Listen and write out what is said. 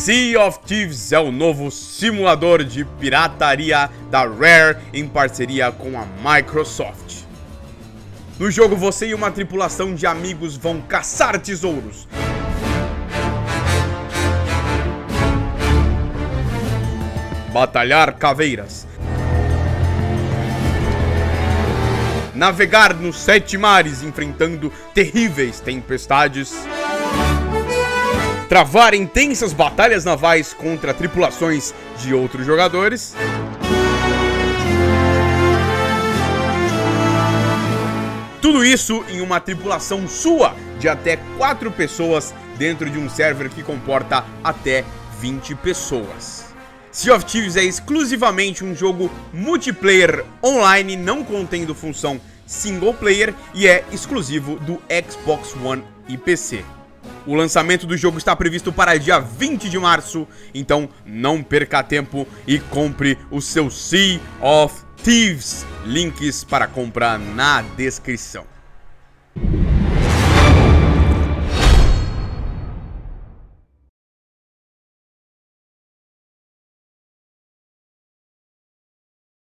Sea of Thieves é o novo simulador de pirataria da Rare em parceria com a Microsoft. No jogo, você e uma tripulação de amigos vão caçar tesouros, batalhar caveiras, navegar nos 7 mares enfrentando terríveis tempestades, travar intensas batalhas navais contra tripulações de outros jogadores, tudo isso em uma tripulação sua de até 4 pessoas dentro de um server que comporta até 20 pessoas. Sea of Thieves é exclusivamente um jogo multiplayer online, não contendo função single player, e é exclusivo do Xbox One e PC. O lançamento do jogo está previsto para dia 20 de março, então não perca tempo e compre o seu Sea of Thieves. Links para compra na descrição.